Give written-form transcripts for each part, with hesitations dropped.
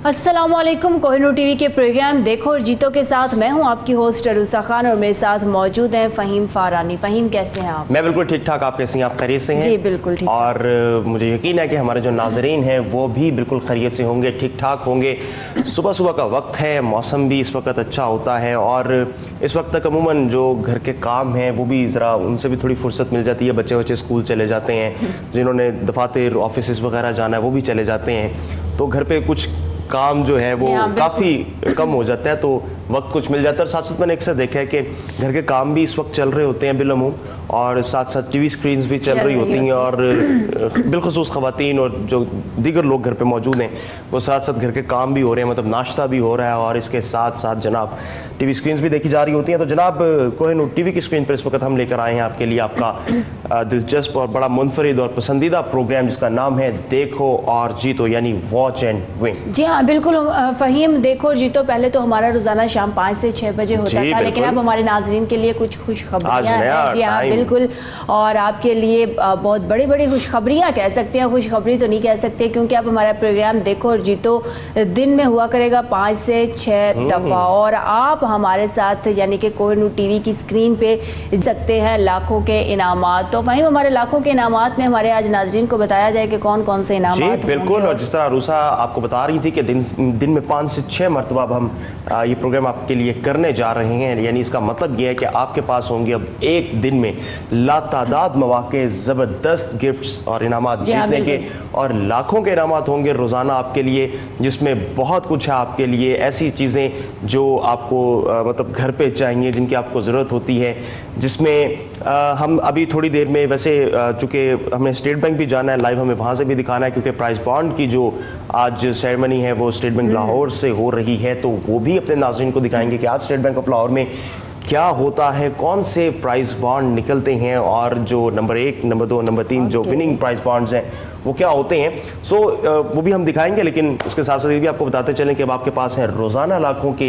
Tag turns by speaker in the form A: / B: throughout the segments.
A: अस्सलामुअलैकुम। कोहिनूर टीवी के प्रोग्राम देखो और जीतो के साथ मैं हूं आपकी होस्ट अरूसा खान और मेरे साथ मौजूद हैं फ़हीम फारानी। फ़हीम कैसे हैं आप?
B: मैं बिल्कुल ठीक ठाक। आप कैसी हैं? आप खैरियत से हैं?
A: जी बिल्कुल ठीक।
B: और मुझे यकीन है कि हमारे जो नाजरीन हैं वो भी बिल्कुल खैरियत से होंगे, ठीक ठाक होंगे। सुबह सुबह का वक्त है, मौसम भी इस वक्त अच्छा होता है और इस वक्त तक अमूमन जो घर के काम हैं वो भी ज़रा उनसे भी थोड़ी फुर्सत मिल जाती है। बच्चे बच्चे स्कूल चले जाते हैं, जिन्होंने दफातर ऑफिस वगैरह जाना है वो भी चले जाते हैं, तो घर पे कुछ काम जो है वो काफ़ी कम हो जाता है, तो वक्त कुछ मिल जाता है। और साथ साथ मैंने अक्सर देखा है कि घर के काम भी इस वक्त चल रहे होते हैं बिलमूम, और साथ साथ टीवी स्क्रीन्स भी चल रही होती हैं, और बिलखुसूस ख़वातीन और जो दीगर लोग घर पे मौजूद हैं वो साथ साथ घर के काम भी हो रहे हैं, मतलब नाश्ता भी हो रहा है और इसके साथ साथ जनाब टीवी स्क्रीन्स भी देखी जा रही होती हैं। तो जनाब कोहिनूर टीवी की स्क्रीन पर इस वक्त हम लेकर आए हैं आपके लिए आपका दिलचस्प और बड़ा मुनफरिद और पसंदीदा प्रोग्राम जिसका नाम है देखो और जीतो, यानी वॉच एंड विन।
A: जी हाँ बिल्कुल फ़हीम, देखो जीतो पहले तो हमारा रोज़ाना शाम 5 से 6 बजे होता था, लेकिन अब हमारे नाजरीन के लिए कुछ खुशखबरियाँ हैं। जी हाँ बिल्कुल, और आपके लिए बहुत बड़ी बड़ी खुशखबरियाँ कह सकते हैं, खुशखबरी तो नहीं कह सकते क्योंकि अब हमारा प्रोग्राम देखो और जीतो दिन में हुआ करेगा 5 से 6 दफ़ा, और आप हमारे साथ यानी कि कोहिनूर टीवी की स्क्रीन पे सकते हैं लाखों के इनामात। तो फ़हीम, हमारे लाखों के इनामात में हमारे आज नाजरीन को बताया जाए कि कौन कौन से इनामात।
B: जी बिल्कुल, और जिस तरह रूसा आपको बता रही थी कि दिन में 5 से 6 मरतबा हम ये प्रोग्राम आपके लिए करने जा रहे हैं, यानी इसका मतलब ये है कि आपके पास होंगे अब एक दिन में लातादाद मौके, ज़बरदस्त गिफ्ट्स और इनामात जीतने के, और लाखों के इनामात होंगे रोज़ाना आपके लिए, जिसमें बहुत कुछ है आपके लिए, ऐसी चीज़ें जो आपको मतलब घर पे चाहिए, जिनकी आपको ज़रूरत होती है, जिसमें हम अभी थोड़ी देर में वैसे चूँकि हमें स्टेट बैंक भी जाना है, लाइव हमें वहाँ से भी दिखाना है क्योंकि प्राइस बॉन्ड की जो आज सेरेमनी है वो स्टेट बैंक लाहौर से हो रही है, तो वो भी अपने नाज़रीन को दिखाएंगे कि आज स्टेट बैंक ऑफ लाहौर में क्या होता है, कौन से प्राइस बॉन्ड निकलते हैं, और जो नंबर 1, नंबर 2, नंबर 3 जो विनिंग प्राइस बॉन्ड्स हैं वो क्या होते हैं। सो वो भी हम दिखाएंगे, लेकिन उसके साथ साथ ये भी आपको बताते चलें कि अब आपके पास हैं रोज़ाना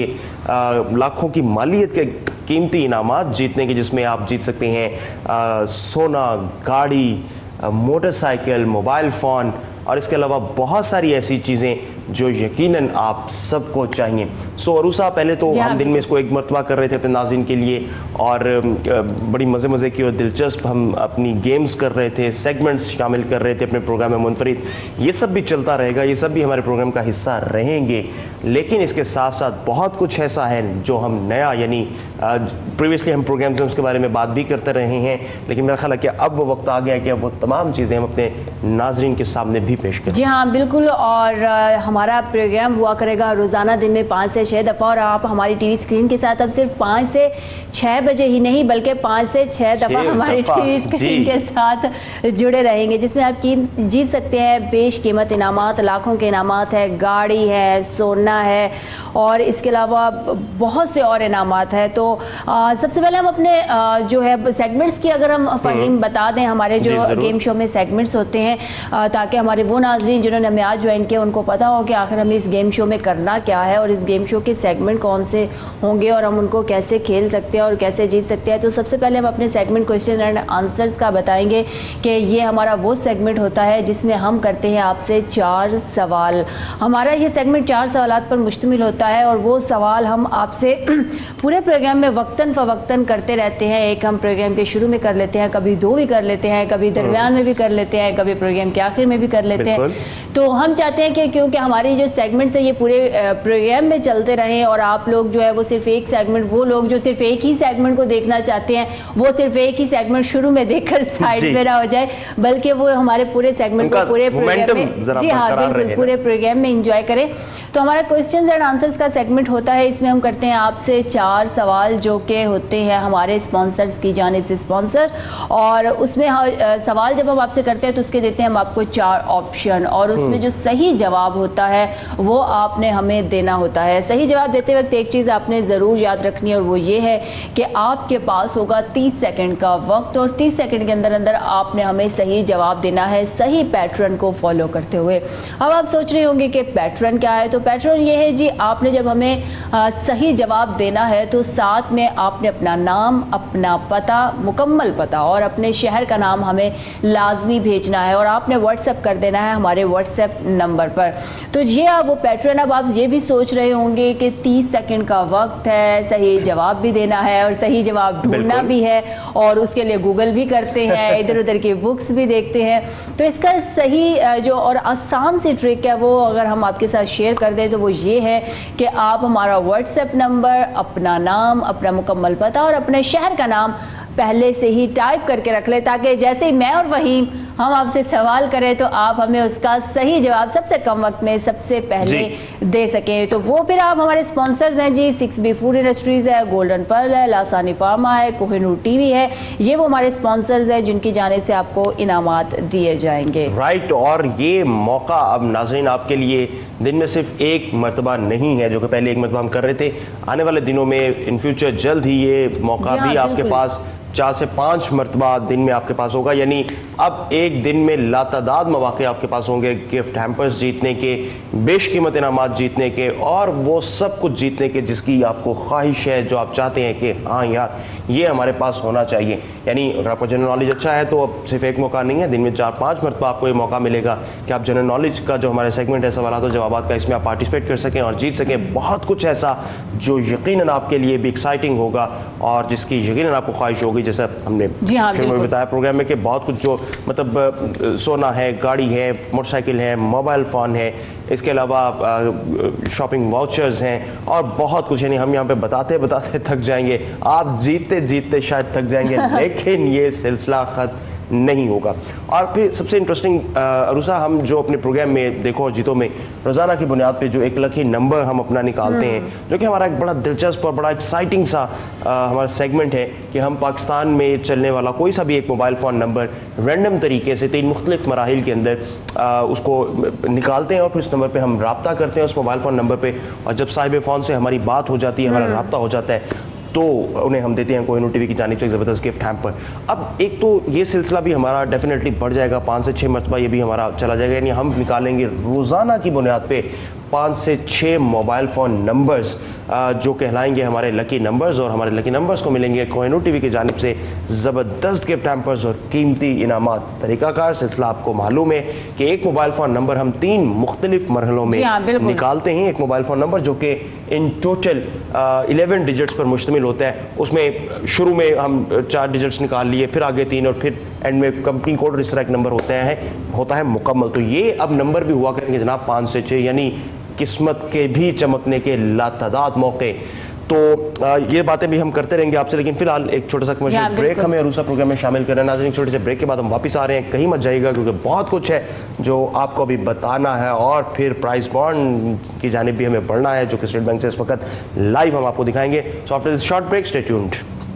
B: लाखों की मालियत के कीमती इनामात जीतने के, जिसमें आप जीत सकते हैं सोना, गाड़ी, मोटरसाइकिल, मोबाइल फ़ोन, और इसके अलावा बहुत सारी ऐसी चीज़ें जो यकीनन आप सबको चाहिए। सो अरूसा, पहले तो हम दिन में इसको एक मरतबा कर रहे थे अपने नाज़रीन के लिए, और बड़ी मज़े की और दिलचस्प हम अपनी गेम्स कर रहे थे, सेगमेंट्स शामिल कर रहे थे अपने प्रोग्राम में मुनफरिद। ये सब भी चलता रहेगा, ये सब भी हमारे प्रोग्राम का हिस्सा रहेंगे, लेकिन इसके साथ साथ बहुत कुछ ऐसा है जो हम नया, यानी प्रीवियसली हम प्रोग्राम्स में उसके बारे में बात भी करते रहे हैं, लेकिन मेरा ख्याल है कि अब वो वक्त आ गया है कि अब वो तमाम चीज़ें हम अपने नाजरीन के सामने भी पेश करें।
A: जी हाँ बिल्कुल, और हमारा प्रोग्राम हुआ करेगा रोज़ाना दिन में 5 से 6 दफ़ा, और आप हमारी टीवी स्क्रीन के साथ अब सिर्फ 5 से 6 बजे ही नहीं बल्कि 5 से 6 दफ़ा हमारी टीवी स्क्रीन के साथ जुड़े रहेंगे, जिसमें आप जीत सकते हैं बेशकीमत इनामात, लाखों के इनामात है, गाड़ी है, सोना है, और इसके अलावा बहुत से और इनामात है। तो सबसे पहले हम अपने जो है सेगमेंट्स की अगर हम फ़हीम बता दें, हमारे जो गेम शो में सेगमेंट्स होते हैं, ताकि हमारे वो नाज़रीन जिन्होंने हमें आज ज्वाइन किया उनको पता हो कि आखिर हमें इस गेम शो में करना क्या है और इस गेम शो के सेगमेंट कौन से होंगे और हम उनको कैसे खेल सकते हैं और कैसे जीत सकते हैं। तो सबसे पहले हम अपने सेगमेंट क्वेश्चन एंड आंसर्स का बताएंगे कि ये हमारा वो सेगमेंट होता है जिसमें हम करते हैं आपसे 4 सवाल। हमारा ये सेगमेंट 4 सवालात पर मुश्तमिल होता है, और वो सवाल हम आपसे पूरे प्रोग्राम में वक्तन फ़वक्तन करते रहते हैं। एक हम प्रोग्राम के शुरू में कर लेते हैं, कभी 2 भी कर लेते हैं, कभी दरमियान में भी कर लेते हैं, कभी प्रोग्राम के आखिर में भी कर लेते हैं। तो हम चाहते हैं कि क्योंकि हमारी जो सेगमेंट्स है ये पूरे प्रोग्राम में चलते रहें, और आप लोग जो है वो सिर्फ एक सेगमेंट, वो लोग जो सिर्फ एक ही सेगमेंट को देखना चाहते हैं वो सिर्फ एक ही सेगमेंट शुरू में देखकर साइड में ना हो जाए, बल्कि वो हमारे पूरे सेगमेंट को पूरे प्रोग्राम में, जी हाँ बिल्कुल, पूरे प्रोग्राम में एंजॉय करें। तो हमारा क्वेश्चंस एंड आंसर्स का सेगमेंट होता है, इसमें हम करते हैं आपसे 4 सवाल जो कि होते हैं हमारे स्पॉन्सर्स की जानिब से स्पॉन्सर, और उसमें सवाल जब हम आपसे करते हैं तो उसके देते हैं हम आपको 4 ऑप्शन, और उसमें जो सही जवाब होता है वो आपने हमें देना होता है। सही जवाब देते वक्त एक चीज़ आपने ज़रूर याद रखनी है, और वो ये है कि आपके पास होगा 30 सेकंड का वक्त, और 30 सेकंड के अंदर अंदर आपने हमें सही जवाब देना है सही पैटर्न को फॉलो करते हुए। अब आप सोच रहे होंगे कि पैटर्न क्या है, तो पैटर्न ये है जी, आपने जब हमें सही जवाब देना है तो साथ में आपने अपना नाम, अपना पता, मुकम्मल पता और अपने शहर का नाम हमें लाजमी भेजना है, और आपने व्हाट्सएप कर देना है हमारे व्हाट्सएप नंबर पर। तो ये अब वो पैटर्न, अब आप ये भी सोच रहे होंगे कि 30 सेकंड का वक्त है, सही जवाब भी देना है और सही जवाब ढूंढना भी है, और उसके लिए गूगल भी करते हैं, इधर उधर की बुक्स भी देखते हैं। तो इसका सही जो और आसान सी ट्रिक है वो अगर हम आपके साथ शेयर कर दें तो वो ये है कि आप हमारा व्हाट्सएप नंबर, अपना नाम, अपना मुकम्मल पता और अपने शहर का नाम पहले से ही टाइप करके रख ले, ताकि जैसे ही मैं और वहीम हम आपसे सवाल करें तो आप हमें उसका सही जवाब सबसे कम वक्त में सबसे पहले दे सकें। तो वो फिर आप हमारे स्पॉन्सर्स हैं जी, 6B फूड इंडस्ट्रीज़ है, गोल्डन पर्ल है, लासानी फार्मा है, कोहिनूर टीवी है, ये वो हमारे स्पॉन्सर्स हैं जिनकी जानिब से आपको इनामात दिए जाएंगे।
B: राइट, और ये मौका अब नाज़रीन आपके लिए दिन में सिर्फ एक मरतबा नहीं है, जो कि पहले एक मरतबा हम कर रहे थे। आने वाले दिनों में इन फ्यूचर जल्द ही ये मौका भी आपके पास 4 से 5 मरतबा दिन में आपके पास होगा, यानी अब एक दिन में लातादाद मौके आपके पास होंगे गिफ्ट हैम्पर्स जीतने के, बेशकीमत इनामात जीतने के, और वो सब कुछ जीतने के जिसकी आपको ख्वाहिश है, जो आप चाहते हैं कि हाँ यार ये हमारे पास होना चाहिए। यानी अगर आपका जनरल नॉलेज अच्छा है तो अब सिर्फ एक मौका नहीं है, दिन में 4-5 मरतबा आपको ये मौका मिलेगा कि आप जनरल नॉलेज का जो हमारे सेगमेंट है सवाल और जवाबात का, इसमें आप पार्टिसिपेट कर सकें और जीत सकें बहुत कुछ ऐसा जो यकीनन आपके लिए भी एक्साइटिंग होगा और जिसकी यकीनन आपको ख्वाहिश होगी। जैसे हमने शुरू में बताया प्रोग्राम में कि बहुत कुछ जो मतलब सोना है, गाड़ी है, मोटरसाइकिल है, मोबाइल फ़ोन है, इसके अलावा शॉपिंग वाउचर्स हैं और बहुत कुछ, यानी हम यहाँ पे बताते बताते थक जाएंगे, आप जीतते जीतते शायद थक जाएंगे लेकिन ये सिलसिला ख़त्म नहीं होगा। और फिर सबसे इंटरेस्टिंग अरुसा, हम जो अपने प्रोग्राम में देखो और जीतो में रोज़ाना की बुनियाद पे जो एक लकी नंबर हम अपना निकालते हैं, जो कि हमारा एक बड़ा दिलचस्प और बड़ा एक्साइटिंग सा हमारा सेगमेंट है कि हम पाकिस्तान में चलने वाला कोई सा भी एक मोबाइल फ़ोन नंबर रैंडम तरीके से 3 मुख्तलिफ मराहिल के अंदर उसको निकालते हैं और फिर उस नंबर पर हम रब्ता करते हैं उस मोबाइल फ़ोन नंबर पर, और जब साहिब फ़ोन से हमारी बात हो जाती है, हमारा रब्ता हो जाता है, तो उन्हें हम देते हैं कोहिनूर टीवी की जानिब से एक ज़बरदस्त गिफ्ट हैम्पर। अब एक तो ये सिलसिला भी हमारा डेफिनेटली बढ़ जाएगा, 5 से 6 मरतबा ये भी हमारा चला जाएगा, यानी हम निकालेंगे रोज़ाना की बुनियाद पे 5 से 6 मोबाइल फ़ोन नंबर्स जो कहलाएंगे हमारे लकी नंबर्स, और हमारे लकी नंबर्स को मिलेंगे कोहिनूर टीवी की जानिब से ज़बरदस्त गिफ्ट हैम्पर्स और कीमती इनामात। तरीक़ाकार सिलसिला आपको मालूम है कि एक मोबाइल फ़ोन नंबर हम 3 मुख्तलिफ मरहलों में निकालते हैं। एक मोबाइल फ़ोन नंबर जो कि इन टोटल 11 डिजिट्स पर मुश्तमिल होता है, उसमें शुरू में हम 4 डिजिट्स निकाल लिए, फिर आगे 3 और फिर एंड में कंपनी कोड रिसरेक्ट नंबर होता है मुकम्मल। तो ये अब नंबर भी हुआ करेंगे जनाब 5 से 6, यानी किस्मत के भी चमकने के लातादाद मौके। तो ये बातें भी हम करते रहेंगे आपसे, लेकिन फिलहाल एक छोटा सा कमर्शियल ब्रेक हमें अरूसा प्रोग्राम में शामिल करना है। नाज़रीन, छोटे से ब्रेक के बाद हम वापस आ रहे हैं, कहीं मत जाइएगा क्योंकि बहुत कुछ है जो आपको अभी बताना है, और फिर प्राइस बॉन्ड की जानिब भी हमें बढ़ना है जो कि स्टेट बैंक से इस वक्त लाइव हम आपको दिखाएंगे। So after this short break stay tuned.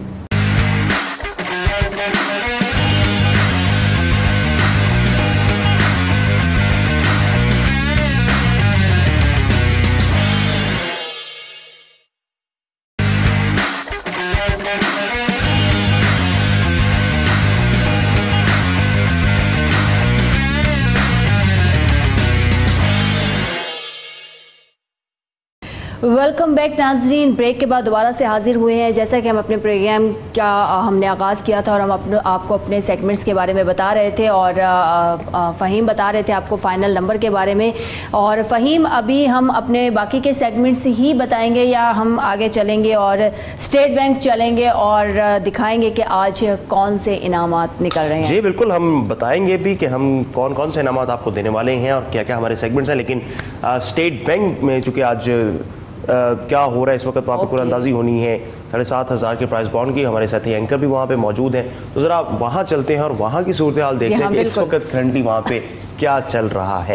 A: Welcome back नाज़रीन, ब्रेक के बाद दोबारा से हाजिर हुए हैं। जैसा कि हम अपने प्रोग्राम का हमने आगाज़ किया था और हम आपको अपने सेगमेंट्स के बारे में बता रहे थे, और फ़हीम बता रहे थे आपको फ़ाइनल नंबर के बारे में। और फ़हीम, अभी हम अपने बाकी के सेगमेंट्स ही बताएंगे या हम आगे चलेंगे और स्टेट बैंक चलेंगे और दिखाएंगे कि आज कौन से इनामात निकल रहे हैं?
B: जी बिल्कुल, हम बताएंगे भी कि हम कौन कौन से इनामात आपको देने वाले हैं और क्या क्या हमारे सेगमेंट्स हैं। लेकिन स्टेट बैंक में चूँकि आज क्या हो रहा है इस वक्त, वहाँ पर कुरानंदाजी होनी है 7,500 के प्राइस बॉन्ड की। हमारे साथी एंकर भी वहाँ पे मौजूद हैं, तो ज़रा वहाँ चलते हैं और वहाँ की सूरत हाल देखते हैं कि इस वक्त करंटली वहाँ पे क्या चल रहा है।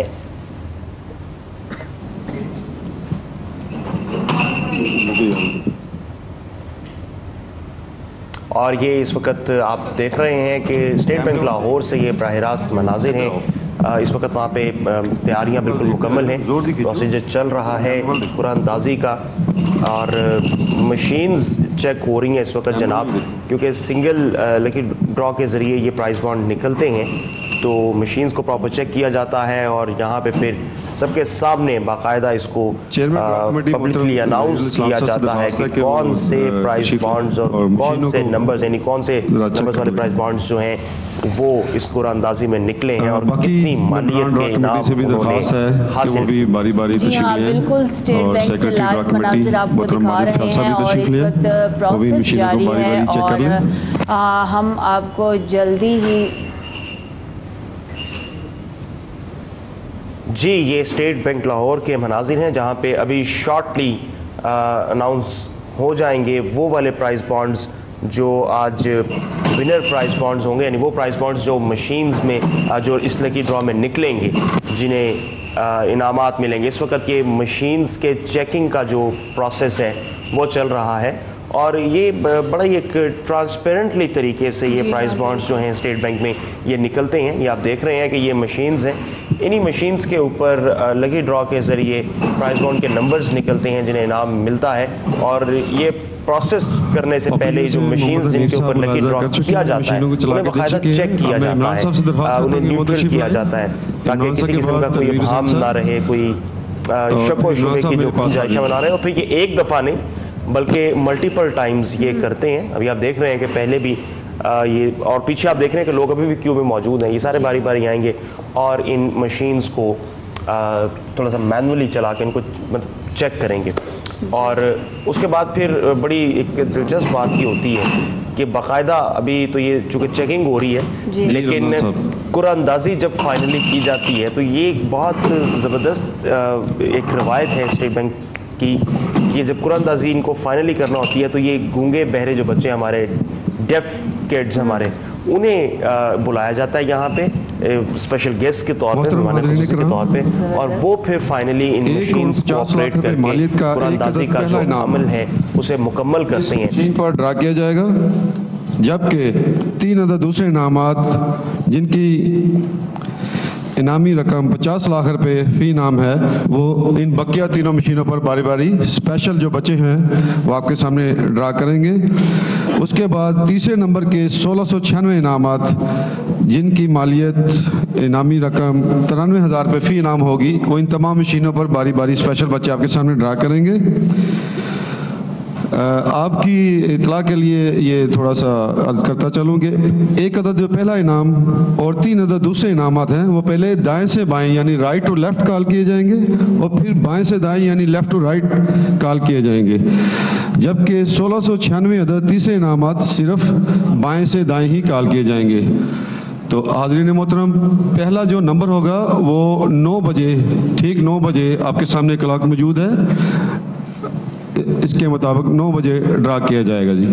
B: और ये इस वक्त आप देख रहे हैं कि स्टेट बैंक लाहौर से ये बराह रास्त मनाजिर हैं। इस वक्त वहाँ पे तैयारियाँ बिल्कुल मुकम्मल हैं, प्रोसीजर चल रहा है कुरानंदाजी का, और मशीन्स चेक हो रही हैं इस वक्त जनाब, क्योंकि सिंगल लकी ड्रॉ के ज़रिए ये प्राइस बॉन्ड निकलते हैं, तो मशीन्स को प्रॉपर चेक किया जाता है और यहाँ पे फिर सबके सामने बाकायदा इसको पब्लिकली अनाउंस किया जाता है कि कौन से प्राइस बॉन्ड्स और कौन से नंबर्स, यानी कौन से नंबर्स वाले प्राइस बॉन्ड्स जो हैं वो इस कुरानंदाजी में निकले हैं और कितनी मालियत के इनाम उन्होंने हासिल
C: भी बारी-बारी
A: जी हाँ, बिल्कुल स्टेट बैंक से लाइव मनाज़िर आपको दिखा रहे हैं और इस वक्त प्रोसेस जारी है और हम आपको जल्दी ही
B: जी ये स्टेट बैंक लाहौर के मनाजिर हैं जहाँ पे अभी शॉर्टली अनाउंस हो जाएंगे वो वाले प्राइस बॉन्ड्स जो आज विनर प्राइस बॉन्ड्स होंगे, यानी वो प्राइस बॉन्ड्स जो मशीन्स में जो इस लकी ड्रॉ में निकलेंगे, जिन्हें इनामात मिलेंगे। इस वक्त ये मशीन्स के चेकिंग का जो प्रोसेस है वो चल रहा है और ये बड़ा ही एक ट्रांसपेरेंटली तरीके से ये प्राइस बॉन्ड्स जो हैं स्टेट बैंक में ये निकलते हैं। ये आप देख रहे हैं कि ये मशीन्स हैं, इन्हीं मशीन्स के ऊपर लकी ड्रॉ के ज़रिए प्राइस बॉन्ड के नंबर्स निकलते हैं जिन्हें इनाम मिलता है और ये प्रोसेस करने से पहले जो मशीन्स जिनके ऊपर लकी ड्रॉ किया जाता है उन्हें बाकायदा चेक किया जाता है, उन्हें न्यूट्रल किया जाता है ताकि किसी किस्म का कोई भाम ना रहे, कोई शक व शुबे की जो गुंजाइशें बना रहे हैं। और फिर ये एक दफ़ा नहीं बल्कि मल्टीपल टाइम्स ये करते हैं। अभी आप देख रहे हैं कि पहले भी ये और पीछे आप देख रहे हैं कि लोग अभी भी क्यू में मौजूद हैं। ये सारे बारी बारी आएंगे और इन मशीन्स को थोड़ा सा मैनुअली चला के इनको मतलब चेक करेंगे और उसके बाद फिर बड़ी एक दिलचस्प बात ये होती है कि बाकायदा अभी तो ये चूँकि चेकिंग हो रही है लेकिन कुरानंदाजी जब फाइनली की जाती है तो ये एक बहुत ज़बरदस्त एक रवायत है स्टेट बैंक की कि जब कुरानंदाजी इनको फाइनली करना होती है तो ये गूंगे बहरे जो बच्चे हमारे डेफ किड्स हमारे उन्हें बुलाया जाता है यहाँ पे स्पेशल गेस्ट के तौर पे, मेहमान खुसूसी के तौर पे, और वो फिर फाइनली इन मशीन्स को ऑपरेट करके कुरानंदाजी का जो अमल है उसे मुकम्मल करते हैं।
C: मशीन पर ड्रा किया जाएगा जबकि 3 अदद दूसरे इनामात जिनकी इनामी रकम 50 लाख रुपए फी इनाम है वो इन बकिया तीनों मशीनों पर बारी बारी स्पेशल जो बच्चे हैं वो आपके सामने ड्रा करेंगे। उसके बाद तीसरे नंबर के 1696 इनामात जिनकी मालियत इनामी रकम 93,000 रुपये फ़ी इनाम होगी वो इन तमाम मशीनों पर बारी बारी स्पेशल बच्चे आपके सामने ड्रा करेंगे। आपकी इतला के लिए ये थोड़ा सा अर्ज करता चलूँ कि एक अदद जो पहला इनाम और 3 अदद दूसरे इनामात हैं वो पहले दाएं से बाएं यानी राइट टू लेफ़्ट कॉल किए जाएंगे और फिर बाएं से दाएं यानी लेफ़्ट टू राइट कॉल किए जाएंगे, जबकि 1696 अदद तीसरे इनामात सिर्फ बाएं से दाएं ही कॉल किए जाएंगे। तो हाज़रीन मोहतरम पहला जो नंबर होगा वो 9 बजे ठीक 9 बजे आपके सामने क्लॉक मौजूद है, इसके मुताबिक 9 बजे ड्रा किया जाएगा जी।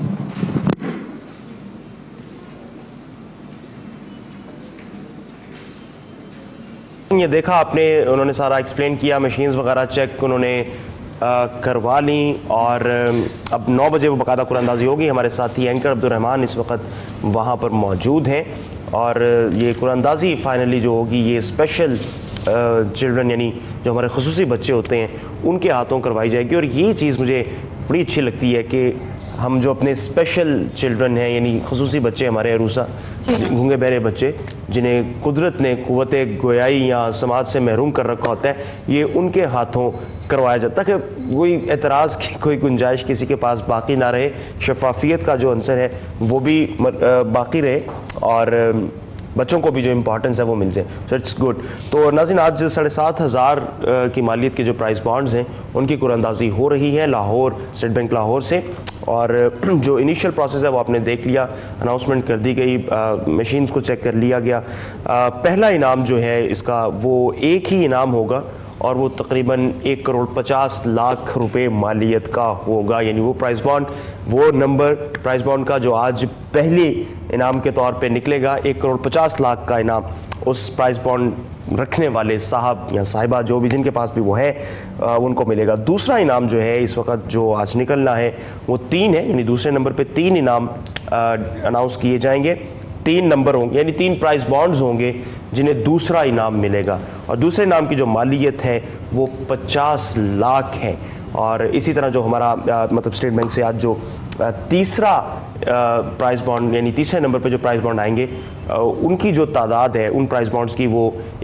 B: ये देखा आपने, उन्होंने सारा एक्सप्लेन किया, मशीन्स वगैरह चेक उन्होंने करवा ली और अब 9 बजे वो बाकायदा कुरानंदाजी होगी। हमारे साथी एंकर अब्दुर्रहमान इस वक्त वहाँ पर मौजूद हैं और ये कुरानंदाजी फाइनली जो होगी ये स्पेशल चिल्ड्रन यानी जो हमारे खुसूसी बच्चे होते हैं उनके हाथों करवाई जाएगी। और ये चीज़ मुझे बड़ी अच्छी लगती है कि हम जो अपने स्पेशल चिल्ड्रन हैं यानी खुसूसी बच्चे हमारे अरूसा गूंगे बहरे बच्चे जिन्हें कुदरत ने कुव्वत गोयाई या समाज से महरूम कर रखा होता है, ये उनके हाथों करवाया जाता है कि कोई एतराज़ की कोई गुंजाइश किसी के पास बाकी ना रहे, शफाफियत का जो अंसर है वो भी बाकी रहे और बच्चों को भी जो इम्पोर्टेंस है वो मिल जाए। So it's good. तो नाज़रीन आज 7,500 की मालियत के जो प्राइस बॉन्ड्स हैं उनकी कुरानंदाजी हो रही है लाहौर स्टेट बैंक लाहौर से और जो इनिशियल प्रोसेस है वो आपने देख लिया, अनाउंसमेंट कर दी गई, मशीन्स को चेक कर लिया गया। पहला इनाम जो है इसका वो एक ही इनाम होगा और वो तकरीबन 1,50,00,000 रुपए मालियत का होगा, यानी वो प्राइस बॉन्ड वो नंबर प्राइस बॉन्ड का जो आज पहले इनाम के तौर पे निकलेगा 1,50,00,000 का इनाम उस प्राइस बॉन्ड रखने वाले साहब या साहिबा जो भी जिनके पास भी वो है उनको मिलेगा। दूसरा इनाम जो है इस वक्त जो आज निकलना है वो 3 है, यानी दूसरे नंबर पे 3 इनाम अनाउंस किए जाएंगे। 3 नंबर होंगे यानी 3 प्राइस बॉन्ड्स होंगे जिन्हें दूसरा इनाम मिलेगा और दूसरे इनाम की जो मालियत है वो 50 लाख है। और इसी तरह जो हमारा मतलब स्टेट बैंक से आज जो तीसरा प्राइस बॉन्ड यानी तीसरे नंबर पे जो प्राइस बॉन्ड आएंगे उनकी जो तादाद है उन प्राइस बॉन्ड्स की वो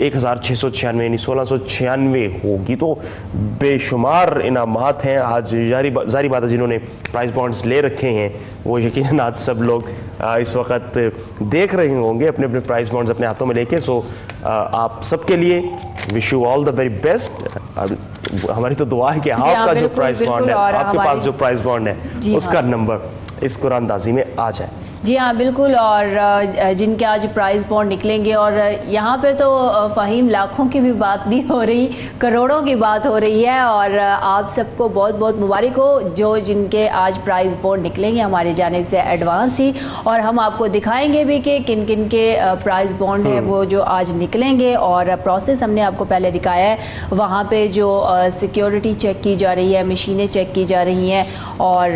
B: 1696 यानी 1696 होगी। तो बेशुमार इनामात हैं। आज जारी बात है जिन्होंने प्राइस बॉन्ड्स ले रखे हैं वो यकीनन आज सब लोग इस वक्त देख रहे होंगे अपने अपने प्राइस बॉन्ड्स अपने हाथों में लेके। सो आप सबके लिए wish you all the very best. हमारी तो दुआ है कि आपका जो प्राइस बॉन्ड है, आपके पास जो प्राइस बॉन्ड है उसका नंबर इस कुरानदाजी में आ जाए।
A: जी हाँ बिल्कुल। और जिनके आज प्राइस बॉन्ड निकलेंगे और यहाँ पे तो फ़हीम लाखों की भी बात नहीं हो रही, करोड़ों की बात हो रही है। और आप सबको बहुत बहुत मुबारक हो जो जिनके आज प्राइस बॉन्ड निकलेंगे हमारी जानिब से एडवांस ही। और हम आपको दिखाएंगे भी कि किन किन के प्राइस बॉन्ड है वो जो आज निकलेंगे। और प्रोसेस हमने आपको पहले दिखाया है, वहाँ पर जो सिक्योरिटी चेक की जा रही है, मशीनें चेक की जा रही हैं और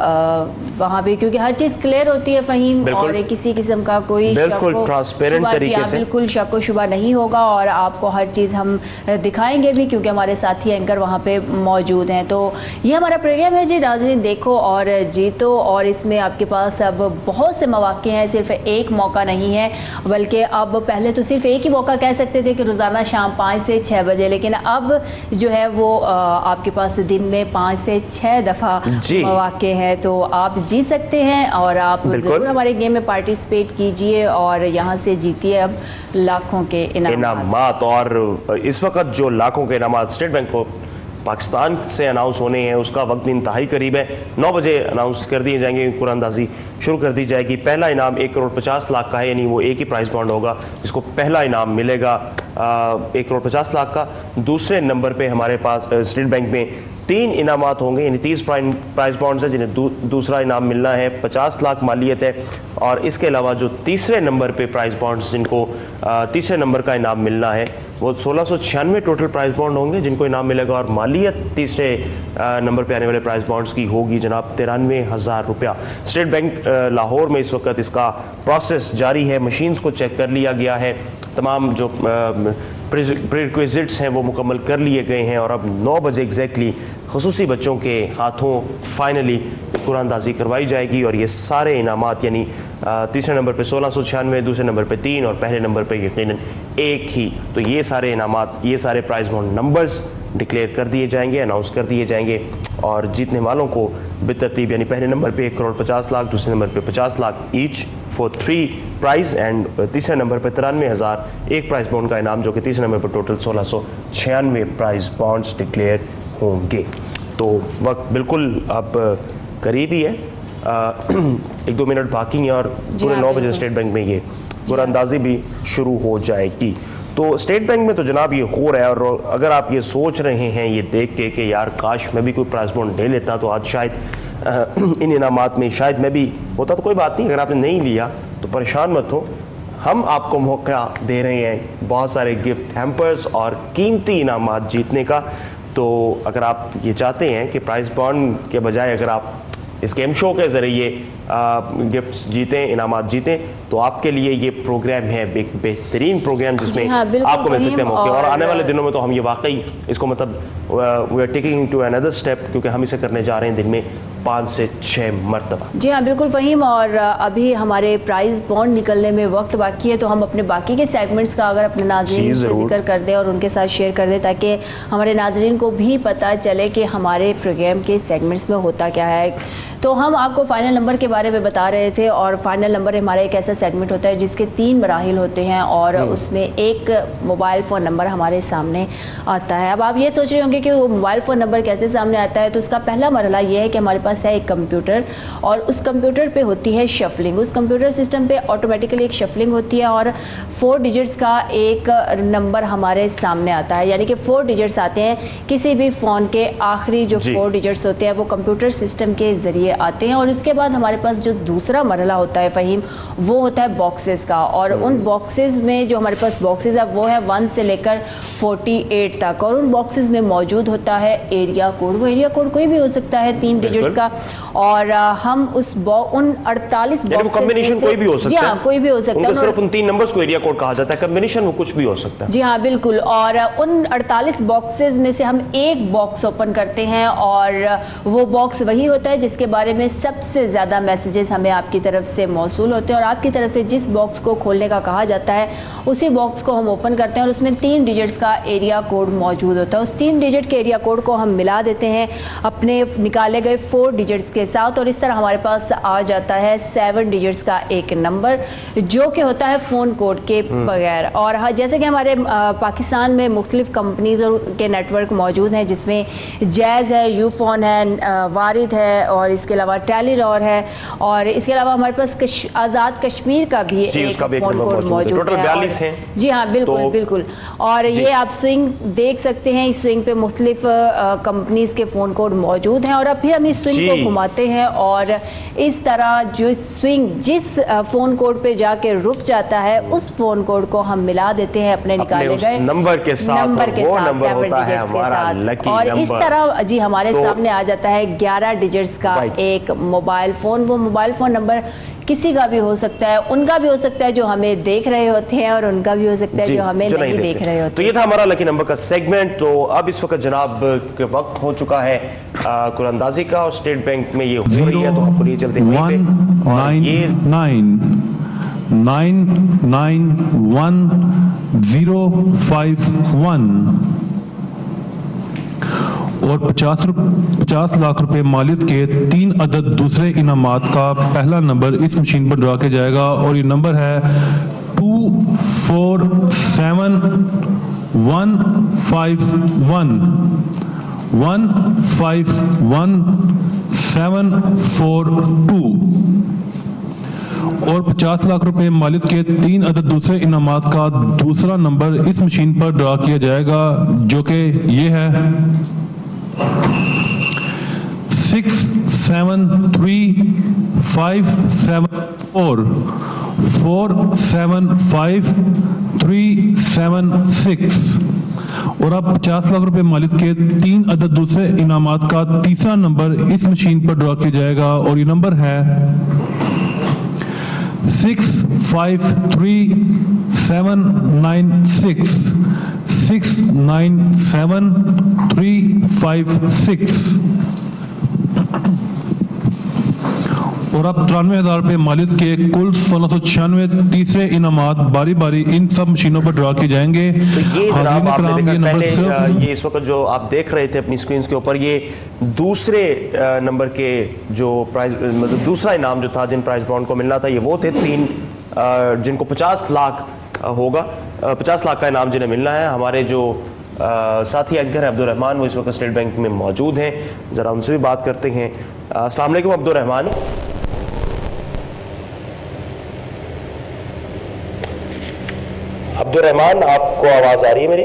A: वहाँ पर क्योंकि हर चीज़ क्लियर होती है फ़हीम और किसी किस्म का कोई
B: बिल्कुल ट्रांसपेरेंट तरीके से
A: बिल्कुल शक व शुबा नहीं होगा। और आपको हर चीज़ हम दिखाएंगे भी क्योंकि हमारे साथी एंकर वहाँ पे मौजूद हैं। तो ये हमारा प्रोग्राम है जी नाज़रीन, देखो और जीतो। और इसमें आपके पास अब बहुत से मौके हैं, सिर्फ एक मौका नहीं है बल्कि अब पहले तो सिर्फ एक ही मौका कह सकते थे कि रोज़ाना शाम 5 से 6 बजे, लेकिन अब जो है वो आपके पास दिन में 5 से 6 दफ़ा मौके हैं। तो आप जीत सकते हैं और आप हमारे गेम में पार्टिसिपेट कीजिए और यहाँ से जीतिए अब लाखों के इनामात।
B: और इस वक्त जो लाखों के इनामात स्टेट बैंक ऑफ पाकिस्तान से अनाउंस होने हैं उसका वक्त भी इंतहाई करीब है। 9 बजे अनाउंस कर दिए जाएंगे, कुरानदाजी शुरू कर दी जाएगी। पहला इनाम 1,50,00,000 का है, यानी वो एक ही प्राइस बॉन्ड होगा जिसको पहला इनाम मिलेगा 1,50,00,000 का। दूसरे नंबर पे हमारे पास स्टेट बैंक में 3 इनामात होंगे, यानी 30 प्राइस बॉन्ड्स हैं जिन्हें दूसरा इनाम मिलना है, 50 लाख मालियत है। और इसके अलावा जो तीसरे नंबर पे प्राइस बॉन्ड्स जिनको तीसरे नंबर का इनाम मिलना है वो 1696 टोटल प्राइस बॉन्ड होंगे जिनको इनाम मिलेगा। और मालियत तीसरे नंबर पे आने वाले प्राइस बॉन्ड्स की होगी जनाब 93,000 रुपया। स्टेट बैंक लाहौर में इस वक्त इसका प्रोसेस जारी है, मशीन्स को चेक कर लिया गया है, तमाम जो प्रीरिक्विजिट्स हैं वो मुकम्मल कर लिए गए हैं और अब 9 बजे एग्जैक्टली खुसूसी बच्चों के हाथों फाइनली कुरानदाजी करवाई जाएगी। और ये सारे इनामात यानी तीसरे नंबर पे 1696, दूसरे नंबर पे 3 और पहले नंबर पे यकीनन 1 ही। तो ये सारे इनामात, ये सारे प्राइस बॉन्ड नंबर्स डिक्लेयर कर दिए जाएंगे, अनाउंस कर दिए जाएंगे और जीतने वालों को बेतरतीब यानी पहले नंबर पे 1,50,00,000, दूसरे नंबर पे 50 lakh each for 3 prize and तीसरे नंबर पे 93,000 एक प्राइस बॉन्ड का इनाम, जो कि तीसरे नंबर पर टोटल 1696 प्राइस बॉन्ड्स डिक्लेयर होंगे। तो वक्त बिल्कुल अब करीब ही है, 1-2 मिनट बाकी हैं और पूरे 9 बजे स्टेट बैंक में ये कुरानदाजी भी शुरू हो जाएगी। तो स्टेट बैंक में तो जनाब ये हो रहा है। और अगर आप ये सोच रहे हैं ये देख के कि यार काश मैं भी कोई प्राइस बॉन्ड ले लेता तो आज शायद इन इनामात में शायद मैं भी होता, तो कोई बात नहीं, अगर आपने नहीं लिया तो परेशान मत हो, हम आपको मौका दे रहे हैं बहुत सारे गिफ्ट हैम्पर्स और कीमती इनामात जीतने का। तो अगर आप ये चाहते हैं कि प्राइस बॉन्ड के बजाय अगर आप इस गेम शो के ज़रिए गिफ्ट्स जीतें, इनामात जीतें, तो आपके लिए ये प्रोग्राम है एक बेहतरीन प्रोग्राम जिसमें आपको मिल सकते हैं मौके। और आने वाले दिनों में तो हम ये वाकई इसको मतलब we are taking to another step, क्योंकि हम इसे करने जा रहे हैं दिन में 5 से 6 मरतबा।
A: जी हाँ बिल्कुल फ़हीम। और अभी हमारे प्राइस बॉन्ड निकलने में वक्त बाकी है, तो हम अपने बाकी के सेगमेंट्स का अगर अपने नाज़रीन से जिक्र कर दें और उनके साथ शेयर कर दें ताकि हमारे नाज़रीन को भी पता चले कि हमारे प्रोग्राम के सेगमेंट्स में होता क्या है। तो हम आपको फ़ाइनल नंबर के बारे में बता रहे थे और फाइनल नंबर हमारा एक ऐसा सेगमेंट होता है जिसके 3 मराहिल होते हैं और उसमें एक मोबाइल फ़ोन नंबर हमारे सामने आता है। अब आप ये सोच रहे होंगे कि वो मोबाइल फ़ोन नंबर कैसे सामने आता है, तो उसका पहला मरहला ये है कि हमारे पास है एक कंप्यूटर और उस कंप्यूटर पे होती है शफलिंग। उस कंप्यूटर सिस्टम पे ऑटोमेटिकली एक शफलिंग होती है और 4 डिजिट्स का एक नंबर हमारे सामने आता है, यानी कि 4 डिजिट्स आते हैं। किसी भी फ़ोन के आखिरी जो 4 डिजिट्स होते हैं वो कंप्यूटर सिस्टम के ज़रिए आते हैं। और उसके बाद हमारे पास जो दूसरा मरहला होता है फ़हीम, वो होता है बॉक्सेस का। और उन बॉक्सेस में जो हमारे पास बॉक्सेस है वो है 1 से लेकर 48 तक। और उन बॉक्सेस में मौजूद होता है एरिया कोड। वो एरिया कोड कोई भी हो सकता है 3 डिजिट्स का। और हम उस उन 48
B: कॉम्बिनेशन कोई भी हो सकता है,
A: कोई भी हो सकता है,
B: सिर्फ उन 3 नंबर्स को एरिया कोड कहा जाता है, कॉम्बिनेशन वो कुछ भी हो सकता है।
A: जी हाँ बिल्कुल। और उन 48 बॉक्सेस में से हम एक बॉक्स ओपन करते हैं और वो बॉक्स वही होता है जिसके बारे में सबसे ज़्यादा मैसेजेस हमें आपकी तरफ से मौसूल होते हैं और आपकी तरफ से जिस बॉक्स को खोलने का कहा जाता है उसी बॉक्स को हम ओपन करते हैं और उसमें 3 डिजिट्स का एरिया कोड मौजूद होता है। उस 3 डिजिट के एरिया कोड को हम मिला देते हैं अपने निकाले गए 4 डिजिट्स के साथ और इस तरह हमारे पास आ जाता है 7 डिजिट्स का एक नंबर जो कि होता है फ़ोन कोड के बगैर। और हाँ, जैसे कि हमारे पाकिस्तान में मुख्तलिफ कंपनीज़ के नेटवर्क मौजूद हैं जिसमें जैज़ है, यूफोन है, वारिद है और इसके अलावा टेलीरॉर है और इसके अलावा हमारे पास आज़ाद कश्मीर का भी एक फ़ोन कोड मौजूद है। जी हाँ, बिल्कुल बिल्कुल। और ये आप स्विंग देख सकते हैं, इस स्विंग पे मुख्तलिफ कंपनीज़ के फ़ोन कोड मौजूद हैं और अब फिर हम इस स्विंग को घुमाते हैं और इस तरह जो स्विंग जिस फ़ोन कोड पे जाके रुक जाता है उस फ़ोन कोड को हम मिला देते हैं अपने निकाले गए
B: नंबर के साथ, वो नंबर होता है हमारा लकी
A: और
B: नंबर।
A: इस तरह जी हमारे सामने आ जाता है 11 डिजिट्स का एक मोबाइल फ़ोन। वो मोबाइल फ़ोन नंबर किसी का भी हो सकता है, उनका भी हो सकता है जो हमें देख रहे होते हैं और उनका भी हो सकता है जो हमें नहीं देख रहे होते।
B: तो ये था हमारा लकी नंबर का सेगमेंट। तो अब इस वक्त जनाब के वक्त हो चुका है कुरानंदाजी का और स्टेट बैंक में ये हो रही है, तो आपको लिए चलते हैं
D: 9991051 और 50 लाख रुपए मालियत के 3 अदद दूसरे इनामात का पहला नंबर इस मशीन पर ड्रा किया जाएगा और ये नंबर है 251742 और 50 लाख रुपए मालियत के 3 अदद दूसरे इनामात का दूसरा नंबर इस मशीन पर ड्रा किया जाएगा जो कि ये है 6737447536 और अब 50 लाख रुपए मालिक के 3 अदद दूसरे इनामात का तीसरा नंबर इस मशीन पर ड्रा किया जाएगा और ये नंबर है 697356 और अब 93,000 रुपए मालिक के कुल 1696 तीसरे इनामात बारी बारी इन सब मशीनों पर ड्रा किए जाएंगे।
B: तो ये जनाब आपने देखा पहले ये इस वक्त जो आप देख रहे थे अपनी स्क्रीन के ऊपर, ये दूसरे नंबर के जो प्राइज मतलब दूसरा इनाम जो था जिन प्राइज बॉन्ड को मिलना था ये वो थे 3 जिनको 50 लाख होगा, 50 लाख का इनाम जिन्हें मिलना है। हमारे जो साथी एंकर है अब्दुल रहमान वो इस वक्त स्टेट बैंक में मौजूद हैं, ज़रा उनसे भी बात करते हैं। अस्सलाम वालेकुम अब्दुल रहमान। अब्दुल रहमान आपको आवाज़ आ रही है मेरी?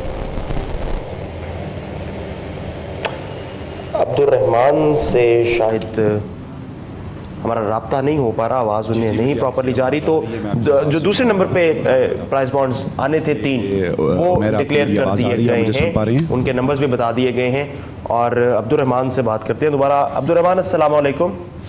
B: अब्दुल रहमान से शायद हमारा राब्ता नहीं हो पा रहा, आवाज़ उन्हें नहीं प्रॉपरली जा रही। तो जो दूसरे नंबर पे प्राइस बॉन्ड्स आने थे 3 वो डिक्लेयर कर दिए गए हैं, उनके नंबर्स भी बता दिए गए हैं और अब्दुल रहमान से बात करते हैं दोबारा। अब्दुल रहमान अस्सलाम वालेकुम।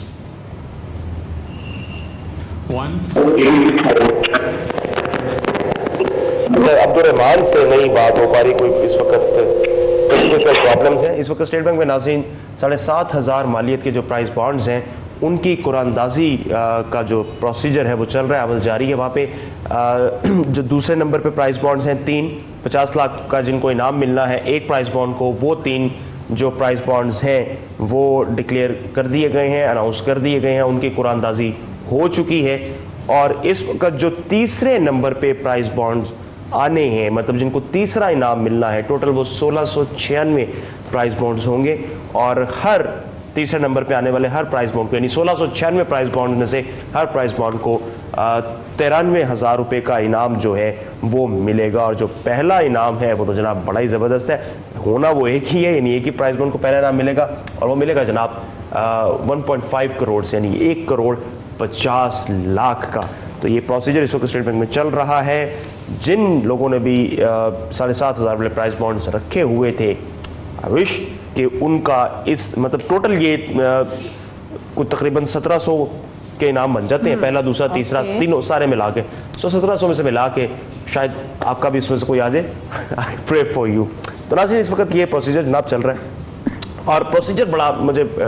B: अब्दुल रहमान से नहीं बात हो पा रही, कोई इस वक्त टेक्निकल प्रॉब्लम्स हैं। इस वक्त स्टेट बैंक में नाज़रीन 7,500 मालियत के जो प्राइस बॉन्ड्स हैं उनकी कुरानदाजी का जो प्रोसीजर है वो चल रहा है, अमल जारी है। वहाँ पे जो दूसरे नंबर पे प्राइस बॉन्ड्स हैं 3, 50 लाख का जिनको इनाम मिलना है एक प्राइस बॉन्ड को, वो 3 जो प्राइस बॉन्ड्स हैं वो डिक्लेयर कर दिए गए हैं, अनाउंस कर दिए गए हैं, उनकी कुरानदाजी हो चुकी है। और इस वक्त जो तीसरे नंबर पे प्राइस बॉन्ड्स आने हैं मतलब जिनको तीसरा इनाम मिलना है, टोटल वो 1696 प्राइस बॉन्ड्स होंगे और हर तीसरे नंबर पे आने वाले हर प्राइस बॉन्ड को यानी 1696 प्राइस बॉन्ड में से हर प्राइस बॉन्ड को 93,000 रुपये का इनाम जो है वो मिलेगा। और जो पहला इनाम है वो तो जनाब बड़ा ही ज़बरदस्त है, होना वो एक ही है, यानी एक ही प्राइस बॉन्ड को पहला इनाम मिलेगा और वो मिलेगा जनाब 1.5 करोड़ से यानी 1,50,00,000 का। तो ये प्रोसीजर इस वक्त स्टेट बैंक में चल रहा है। जिन लोगों ने भी 7,500 वाले प्राइस बॉन्ड्स रखे हुए थे, आई विश कि उनका इस मतलब टोटल ये कुछ तकरीबन 1700 के इनाम बन जाते हैं, पहला दूसरा तीसरा तीनों सारे मिला के 1700 में से मिला के शायद आपका भी इसमें से कोई आ जाए। I pray for you. तो नाज़रीन इस वक्त ये प्रोसीजर जनाब चल रहा है और प्रोसीजर बड़ा मुझे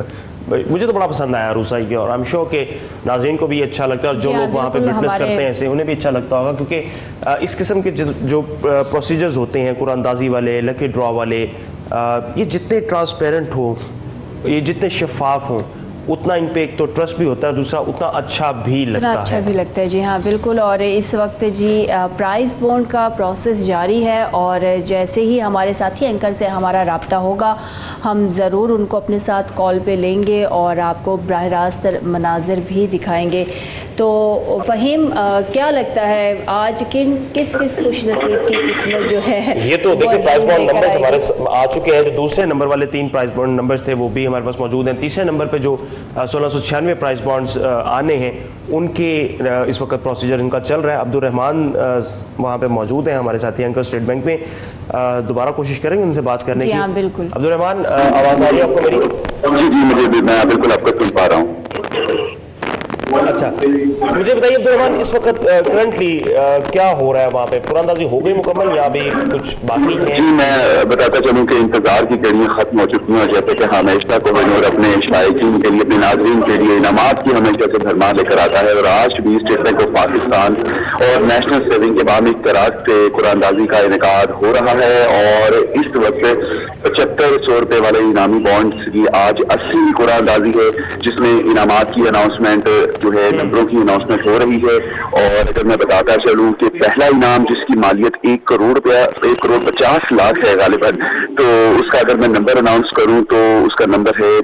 B: मुझे तो बड़ा पसंद आया रूसा की, और आई एम श्योर के नाज़रीन को भी अच्छा लगता है, और जो लोग वहाँ पे फिटनेस करते हैं ऐसे उन्हें भी अच्छा लगता होगा, क्योंकि इस किस्म के जो प्रोसीजर्स होते हैं कुरानंदाजी वाले, लकी ड्रॉ वाले, ये जितने ट्रांसपेरेंट हो, ये जितने शफाफ हों, उतना इन पे एक तो ट्रस्ट भी होता है, दूसरा उतना अच्छा भी लगता है।
A: जी हाँ बिल्कुल। और इस वक्त जी प्राइस बॉन्ड का प्रोसेस जारी है, और जैसे ही हमारे साथी एंकर से हमारा रब्ता होगा हम ज़रूर उनको अपने साथ कॉल पे लेंगे और आपको बराह रास्त मनाजिर भी दिखाएंगे। तो फ़हीम, क्या लगता है आज किस खुश नसीब की किस्मत जो है,
B: ये तो देखिए प्राइस बॉन्ड नंबर हमारे आ चुके हैं। जो दूसरे नंबर वाले 3 प्राइस बॉन्ड नंबर्स थे वो भी हमारे पास मौजूद हैं। तीसरे नंबर पे जो 1696 प्राइस बॉन्ड्स आने हैं उनके इस वक्त प्रोसीजर इनका चल रहा है। अब्दुल रहमान वहाँ पे मौजूद हैं हमारे साथी एंकर स्टेट बैंक में, दोबारा कोशिश करेंगे उनसे बात करने की।
A: हाँ बिल्कुल।
B: अब्दुल रहमान, आवाज़ आ रही है आपको मेरी?
E: जी मुझे भी, मैं बिल्कुल आपको सुन पा रहा हूँ।
B: अच्छा, मुझे बताइए अब्दुल रहमान, इस वक्त करंटली क्या हो रहा है वहाँ पे? कुरानंदाजी हो गई मुकम्मल या अभी कुछ बाकी है?
E: जी मैं बताता चलूँ कि इंतजार की घड़ियाँ खत्म हो चुकी हैं, और जैसे कि हमेशा कोहिनूर अपने शायकीन के लिए, अपने नाज़रीन के लिए इनामात की हमेशा से भरमार लेकर आता है, और आज भी स्टेट बैंक ऑफ पाकिस्तान और नेशनल सेविंग के बामी इख्तियारात से कुरानंदाजी का इनेकाद हो रहा है। और इस वक्त 7500 रुपये वाले इनामी बॉन्ड्स की आज 80 कुरानंदाजी है, जिसमें इनामात की अनाउंसमेंट जो है नंबरों की अनाउंसमेंट हो रही है। और अगर मैं बताता चलूं कि पहला इनाम जिसकी मालियत 1 करोड़ रुपया 1 करोड़ 50 लाख है गालिबन, तो उसका अगर मैं नंबर अनाउंस करूं तो उसका नंबर है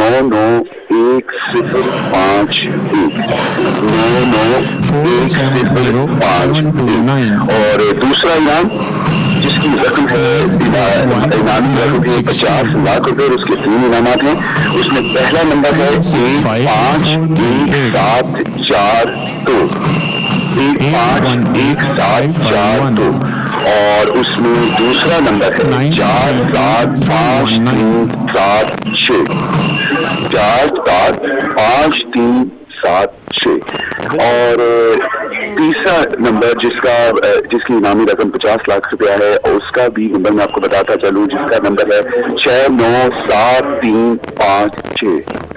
E: 99105 99105। और दूसरा इनाम जिसकी रकम है इनामी रकम है 50 लाख रुपए, उसके 3 इनामात हैं। उसमें पहला नंबर है 151742 151742, और उसमें दूसरा नंबर है 475376 475376। और तीसरा नंबर जिसकी इनामी रकम 50 लाख रुपया है, उसका भी नंबर मैं आपको बताता चलूं, जिसका नंबर है 697356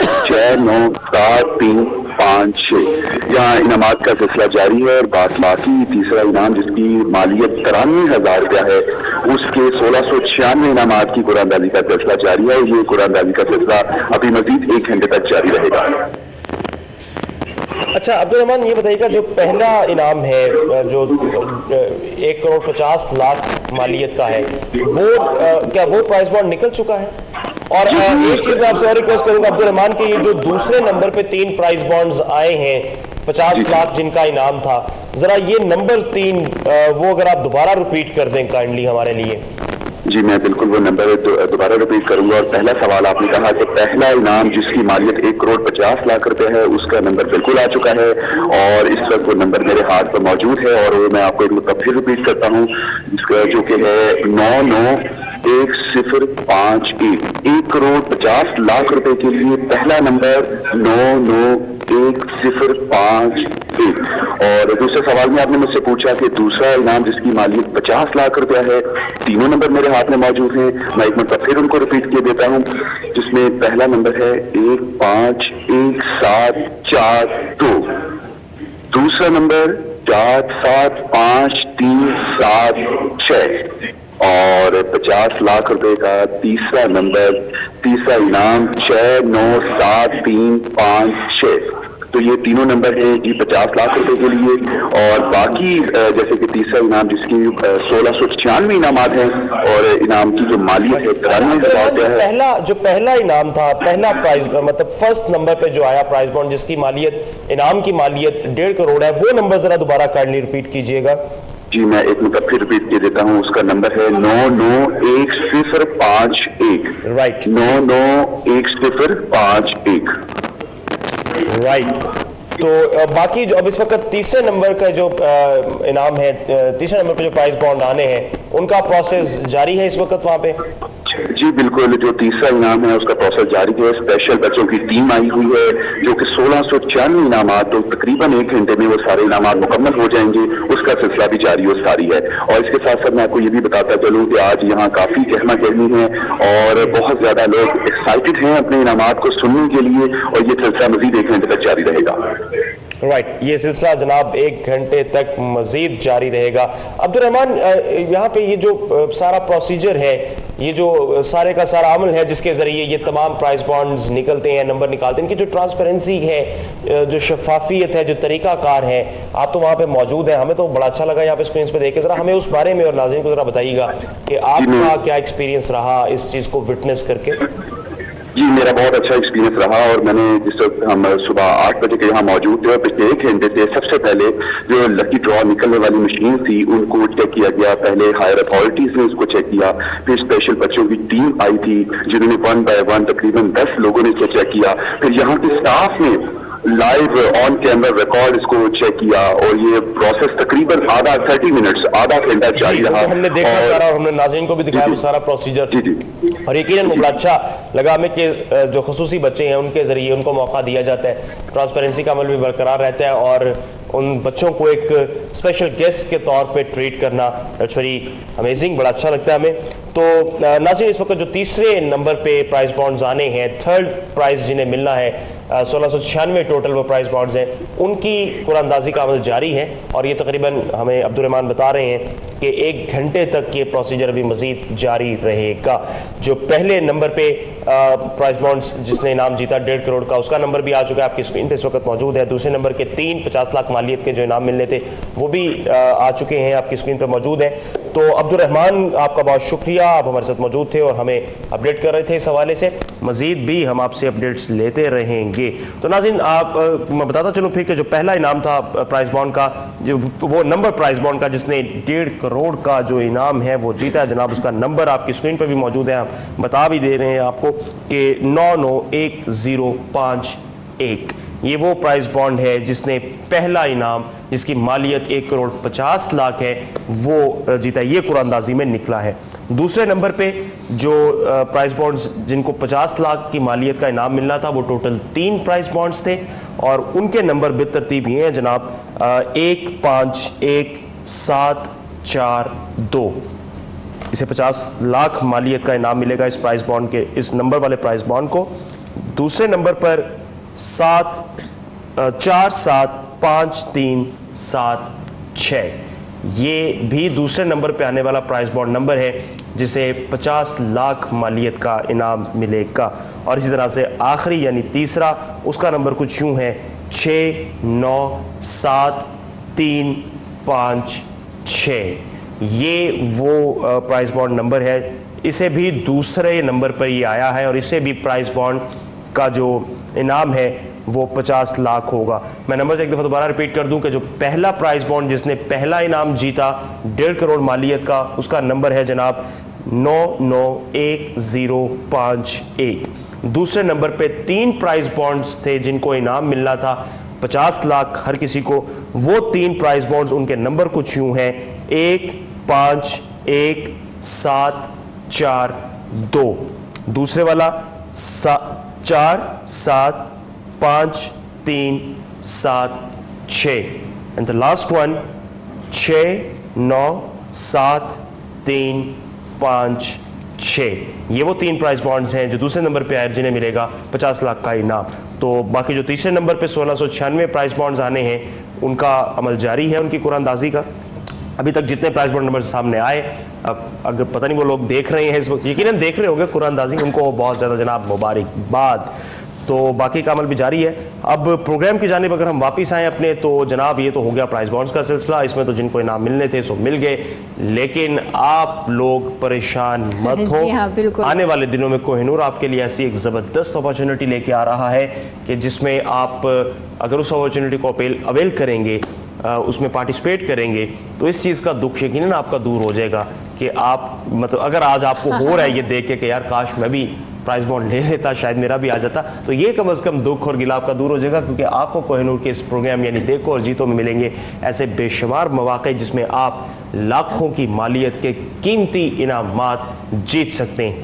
E: 697356। यहाँ इनामात का सिलसिला जारी है। और बाकी तीसरा इनाम जिसकी मालियत 93,000 रुपया है, उसके 1696 इनामात की कुरानंदाजी का सिलसिला जारी है। ये कुरानंदाजी का सिलसिला अभी मजीद 1 घंटे तक जारी रहेगा।
B: अच्छा अब्दुल रहमान, ये बताइएगा जो पहला इनाम है जो 1 करोड़ 50 लाख मालियत का है, वो क्या वो प्राइस बॉन्ड निकल चुका है? और एक चीज मैं आपसे और रिक्वेस्ट करूंगा अब्दुल रहमान कि ये जो दूसरे नंबर पे 3 प्राइस बॉन्ड्स आए हैं 50 लाख जिनका इनाम था, जरा ये नंबर 3 वो अगर आप दोबारा रिपीट कर दें काइंडली हमारे लिए।
E: जी मैं बिल्कुल वो नंबर दोबारा रिपीट करूंगा। और पहला सवाल आपने कहा कि पहला इनाम जिसकी मालियत 1 करोड़ 50 लाख रुपए है, उसका नंबर बिल्कुल आ चुका है, और इस वक्त वो नंबर मेरे हाथ पर मौजूद है, और वो मैं आपको एक मतलब फिर रिपीट करता हूँ, जो कि है 991051 1 करोड़ 50 लाख रुपए के लिए पहला नंबर 991051। और दूसरे सवाल में आपने मुझसे पूछा कि दूसरा इनाम जिसकी मालियत 50 लाख रुपया है, तीनों नंबर मेरे हाथ में मौजूद हैं। मैं एक मतलब फिर उनको रिपीट किए देता हूं, जिसमें पहला नंबर है 151742, दूसरा नंबर 475376, और 50 लाख रुपए का तीसरा नंबर, तीसरा इनाम 697356। तो ये तीनों नंबर है जी 50 लाख रुपए के लिए। और बाकी जैसे कि तीसरा इनाम जिसकी 1696 इनामात हैं, और इनाम की जो मालियत है 93,000 है।
B: पहला इनाम था, पहला प्राइज मतलब फर्स्ट नंबर पे जो आया प्राइज बॉन्ड जिसकी मालियत इनाम की मालियत 1.5 करोड़ है, वो नंबर जरा दोबारा काइंडली रिपीट कीजिएगा।
E: जी मैं एक मतलब फिर रिपीट किए देता हूँ, उसका नंबर है 991051।
B: राइट,
E: 991051।
B: राइट। तो बाकी जो अब इस वक्त तीसरे नंबर का जो इनाम है, तीसरे नंबर पे जो प्राइज बॉन्ड आने हैं, उनका प्रोसेस जारी है इस वक्त वहाँ पे?
E: जी बिल्कुल, जो तीसरा इनाम है उसका प्रोसेस जारी है। स्पेशल बच्चों की टीम आई हुई है जो कि 1696 इनामात, तो तकरीबन 1 घंटे में वो सारे इनामात मुकम्मल हो जाएंगे, उसका सिलसिला भी जारी और सारी है। और इसके साथ साथ मैं आपको ये भी बताता चलूँ कि आज यहाँ काफ़ी गहमा गहमी है और बहुत ज़्यादा लोग एक्साइटेड हैं अपने इनामात को सुनने के लिए, और ये सिलसिला मजीद 1 घंटे तक जारी रहेगा।
B: राइट, ये सिलसिला जनाब 1 घंटे तक मजीद जारी रहेगा। अब्दुर्रहमान, यहाँ पे ये जो सारा प्रोसीजर है, ये जो सारे का सारा अमल है जिसके ज़रिए ये तमाम प्राइस बॉन्ड्स निकलते हैं, नंबर निकालते हैं, इनकी जो ट्रांसपेरेंसी है, जो शफाफियत है, जो तरीक़ाकार है, आप तो वहाँ पे मौजूद हैं, हमें तो बड़ा अच्छा लगा यहाँ पे स्क्रीन पे देख के। ज़रा हमें उस बारे में और नाज़रीन को ज़रा बताइएगा कि आपका क्या एक्सपीरियंस रहा इस चीज़ को विटनेस करके।
E: जी, मेरा बहुत अच्छा एक्सपीरियंस रहा, और मैंने जिस वक्त हम सुबह 8 बजे के यहाँ मौजूद थे, पिछले 1 घंटे से सबसे पहले जो लकी ड्रॉ निकलने वाली मशीन थी उनको चेक किया गया। पहले हायर अथॉरिटीज ने उसको चेक किया, फिर स्पेशल बच्चों की टीम आई थी जिन्होंने 1 बाय 1 तकरीबन 10 लोगों ने चेक किया, फिर यहाँ के स्टाफ ने लाइव ऑन कैमरा रिकॉर्ड इसको चेक किया, और ये प्रोसेस तकरीबन 30 मिनट्स, आधा घंटा जारी रहा।
B: हमने देखा सारा, और हमने नाज़रीन को भी दिखाया वो सारा प्रोसीजर, और यकीनन वो बड़ा अच्छा लगा हमें कि जो खसूसी बच्चे हैं उनके ज़रिए उनको मौका दिया जाता है, ट्रांसपेरेंसी का अमल भी बरकरार रहता है, और उन बच्चों को एक स्पेशल गेस्ट के तौर पे ट्रीट करना दैट्स वेरी अमेजिंग, बड़ा अच्छा लगता है हमें। तो नाज़रीन, इस वक्त जो तीसरे नंबर पे प्राइस बॉन्ड्स आने हैं, थर्ड प्राइज़ जिन्हें मिलना है, 1696 टोटल वो प्राइस बॉन्ड्स हैं, उनकी कुरानंदाजी का अमल जारी है, और ये तकरीबन हमें अब्दुर्रहमान बता रहे हैं कि 1 घंटे तक ये प्रोसीजर अभी मज़ीद जारी रहेगा। जो पहले नंबर पे प्राइस बॉन्ड्स जिसने इनाम जीता 1.5 करोड़ का, उसका नंबर भी आ चुका है, आपकी स्क्रीन पे इस वक्त मौजूद है। दूसरे नंबर के 3 50 लाख मालियत के जो इनाम मिलने थे वो भी आ चुके हैं, आपकी स्क्रीन पर मौजूद हैं। तो अब्दुर्रहमान, आपका बहुत शुक्रिया, आप हमारे साथ मौजूद थे और हमें अपडेट कर रहे थे इस हवाले से। मज़ीद भी हम आपसे अपडेट्स लेते रहेंगे। तो नाज़रीन, आप मैं बताता चलूँ फिर कि जो पहला इनाम था प्राइस बॉन्ड का, जो वो नंबर प्राइस बॉन्ड का जिसने 1.5 करोड़ का जो इनाम है वो जीता है जनाब, उसका नंबर आपकी स्क्रीन पर भी मौजूद है, हम बता भी दे रहे हैं आपको कि 991051। ये वो प्राइस बॉन्ड है जिसने पहला इनाम, जिसकी मालियत 1 करोड़ 50 लाख है, वो जीता, ये कुरानंदाजी में निकला है। दूसरे नंबर पे जो प्राइस बॉन्ड्स जिनको 50 लाख की मालियत का इनाम मिलना था, वो टोटल 3 प्राइस बॉन्ड्स थे, और उनके नंबर बेतरतीब ये हैं जनाब, 1 5 1 7 4 2। इसे 50 लाख मालियत का इनाम मिलेगा इस प्राइस बॉन्ड के, इस नंबर वाले प्राइस बॉन्ड को। दूसरे नंबर पर 4 7 5 3 7 6, ये भी दूसरे नंबर पे आने वाला प्राइस बॉन्ड नंबर है जिसे 50 लाख मालियत का इनाम मिलेगा। और इसी तरह से आखिरी यानी तीसरा, उसका नंबर कुछ यूँ है 6 9 7 3 5 6। ये वो प्राइस बॉन्ड नंबर है, इसे भी दूसरे नंबर पर ये आया है, और इसे भी प्राइस बॉन्ड का जो इनाम है वो 50 लाख होगा। मैं नंबर एक दफ़ा दोबारा रिपीट कर दूं कि जो पहला प्राइस बॉन्ड जिसने पहला इनाम जीता 1.5 करोड़ मालियत का, उसका नंबर है जनाब 991051। दूसरे नंबर पे 3 प्राइस बॉन्ड्स थे जिनको इनाम मिलना था 50 लाख हर किसी को, वो 3 प्राइस बॉन्ड्स, उनके नंबर कुछ यूँ हैं 1 5 1 7 4 2। दूसरे वाला 4 7 5 3 7 6, एंड द लास्ट वन 6 9 7 3 5 6। ये वो 3 प्राइस बॉन्ड्स हैं जो दूसरे नंबर पे आए जिन्हें मिलेगा 50 लाख का इनाम। तो बाकी जो तीसरे नंबर पे 1696 प्राइस बॉन्ड्स आने हैं, उनका अमल जारी है, उनकी कुरानंदाजी का। अभी तक जितने प्राइस बॉन्ड नंबर सामने आए, अब अगर पता नहीं वो लोग देख रहे हैं इस वक्त, यकीनन देख रहे होंगे कुरानंदाजी, उनको बहुत ज़्यादा जनाब मुबारकबाद। तो बाकी का अमल भी जारी है। अब प्रोग्राम की जानिब अगर हम वापस आएँ अपने, तो जनाब ये तो हो गया प्राइस बॉन्ड्स का सिलसिला, इसमें तो जिनको इनाम मिलने थे सो मिल गए, लेकिन आप लोग परेशान मत हो।
A: हाँ,
B: आने वाले दिनों में कोहिनूर आपके लिए ऐसी एक ज़बरदस्त अपॉर्चुनिटी लेके आ रहा है कि जिसमें आप अगर उस अपॉर्चुनिटी को अवेल करेंगे, उसमें पार्टिसिपेट करेंगे, तो इस चीज़ का दुख यकीनन आपका दूर हो जाएगा कि आप मतलब अगर आज आपको हो रहा है ये देख के यार काश मैं भी प्राइस बॉन्ड ले लेता, शायद मेरा भी आ जाता, तो ये कम से कम दुख और गिला आपका दूर हो जाएगा, क्योंकि आपको कोहिनूर के इस प्रोग्राम यानी देखो और जीतो में मिलेंगे ऐसे बेशुमार मौक़े जिसमें आप लाखों की मालियत के कीमती इनामात जीत सकते हैं।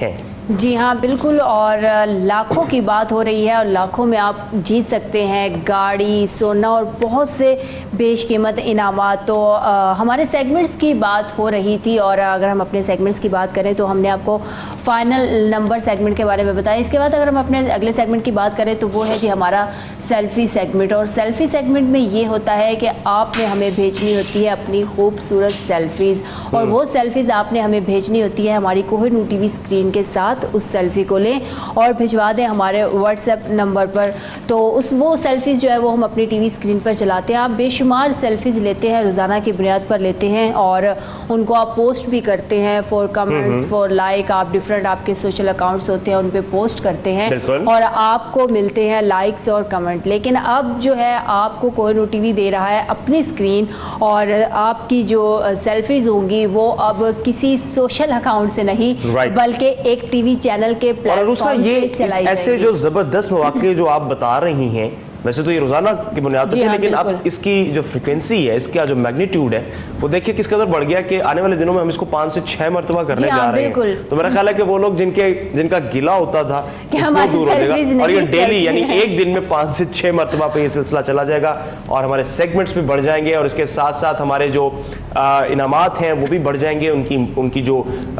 A: जी हाँ बिल्कुल, और लाखों की बात हो रही है और लाखों में आप जीत सकते हैं गाड़ी, सोना और बहुत से बेशकीमत इनामात। तो हमारे सेगमेंट्स की बात हो रही थी और अगर हम अपने सेगमेंट्स की बात करें तो हमने आपको फाइनल नंबर सेगमेंट के बारे में बताया। इसके बाद अगर हम अपने अगले सेगमेंट की बात करें तो वो है जी हमारा सेल्फी सेगमेंट। और सेल्फी सेगमेंट में ये होता है कि आपने हमें भेजनी होती है अपनी खूबसूरत सेल्फीज़, और वो सेल्फीज़ आपने हमें भेजनी होती है हमारी कोहिनूर टीवी स्क्रीन के साथ। उस सेल्फी को लें और भिजवा दें हमारे व्हाट्सएप नंबर पर। तो वो सेल्फीज़ जो है वो हम अपनी टीवी स्क्रीन पर चलाते हैं। आप बेशुमार सेल्फीज़ लेते हैं, रोज़ाना की बुनियाद पर लेते हैं और उनको आप पोस्ट भी करते हैं फॉर कमेंट्स, फॉर लाइक। आप डिफरेंट आपके सोशल अकाउंट्स होते हैं उन पर पोस्ट करते हैं और आपको मिलते हैं लाइक्स और कमेंट। लेकिन अब जो है आपको कोहिनूर टीवी दे रहा है अपनी स्क्रीन, और आपकी जो सेल्फीज़ होंगी वो अब किसी सोशल अकाउंट से नहीं बल्कि एक टीवी चैनल के प्लेटफॉर्म पे चलाई
B: ऐसे जो जबरदस्त मौके जो आप बता रही हैं, वैसे तो ये रोजाना की बुनियाद पर, लेकिन अब इसकी जो फ्रिक्वेंसी है, इसका जो मैग्नीट्यूड है वो देखिए किस कदर बढ़ गया कि आने वाले दिनों में हम इसको 5 से 6 मरतबा करने जा रहे हैं। तो मेरा ख्याल है कि वो लोग जिनका गिला होता था वो दूर हो जाएगा, और ये डेली यानी एक दिन में 5 से 6 मरतबा पे ये सिलसिला चला जाएगा और हमारे सेगमेंट्स भी बढ़ जाएंगे और इसके साथ साथ हमारे जो इनामात हैं वो भी बढ़ जाएंगे, उनकी जो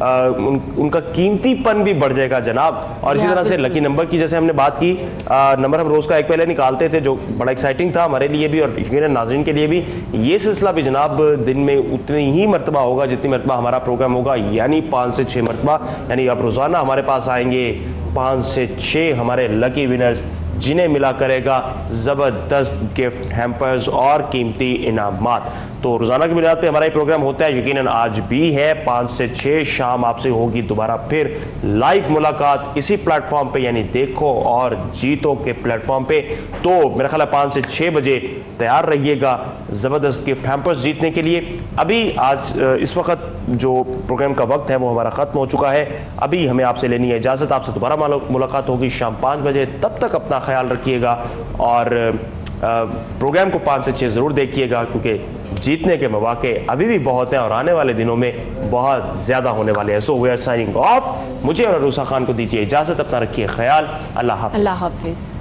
B: उनका कीमतीपन भी बढ़ जाएगा जनाब। और इसी तरह से लकी नंबर की जैसे हमने बात की, नंबर हम रोज का एक पहले निकालते थे जो बड़ा एक्साइटिंग था हमारे लिए भी और यकीनन नाज़रीन के लिए भी। ये सिलसिला भी जनाब दिन में उतनी ही मरतबा होगा जितनी मरतबा हमारा प्रोग्राम होगा, यानी 5 से 6 मरतबा। यानी अब रोज़ाना हमारे पास आएंगे 5 से 6 हमारे लकी विनर्स, जिन्हें मिला करेगा ज़बरदस्त गिफ्ट हैम्पर्स और कीमती इनामात। तो रोज़ाना की बुनियाद पे हमारा ये प्रोग्राम होता है, यकीनन आज भी है 5 से 6 शाम आपसे होगी दोबारा फिर लाइव मुलाकात इसी प्लेटफॉर्म पे, यानी देखो और जीतो के प्लेटफॉर्म पे। तो मेरा ख्याल है 5 से 6 बजे तैयार रहिएगा ज़बरदस्त गिफ्ट हैम्पर्स जीतने के लिए। अभी आज इस वक्त जो प्रोग्राम का वक्त है वो हमारा ख़त्म हो चुका है, अभी हमें आपसे लेनी है इजाज़त। आपसे दोबारा मुलाकात होगी शाम 5 बजे, तब तक अपना ख्याल रखिएगा और प्रोग्राम को 5 से 6 ज़रूर देखिएगा, क्योंकि जीतने के मौके अभी भी बहुत हैं और आने वाले दिनों में बहुत ज़्यादा होने वाले हैं। So we are signing off. मुझे और अरूसा खान को दीजिए इजाज़त, अपना रखिए ख्याल। अल्लाह हाफ़िज़।